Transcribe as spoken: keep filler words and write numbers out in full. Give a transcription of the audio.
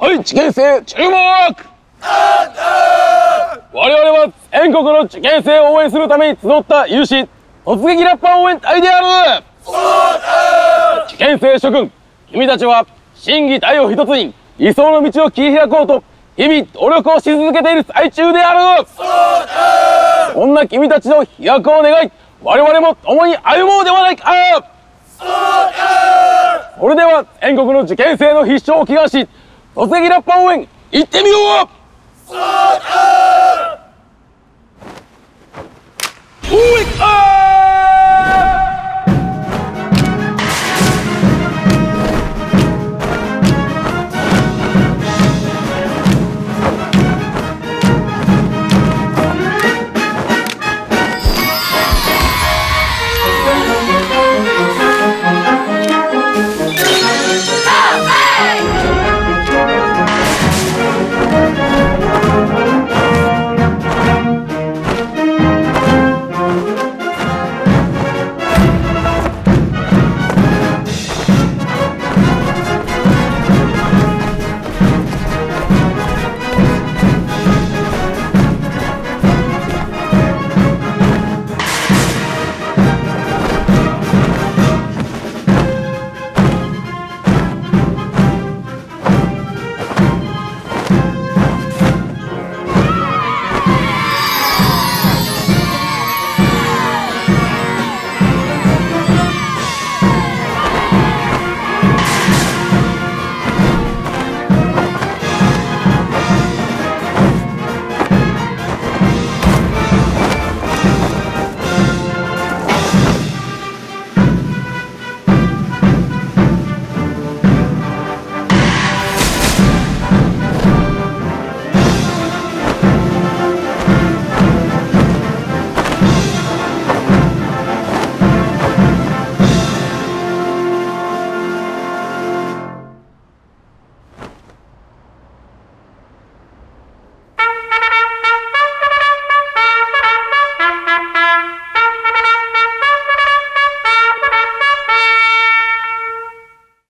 おい受験生注目。我々は全国の受験生を応援するために集った有志突撃ラッパー応援隊である。受験生諸君、君たちは心技体を一つに理想の道を切り開こうと日々努力をし続けている最中である。そんな君たちの飛躍を願い、我々も共に歩もうではないか。それでは全国の受験生の必勝を祈願し、突撃ラッパー応援行ってみよう。応援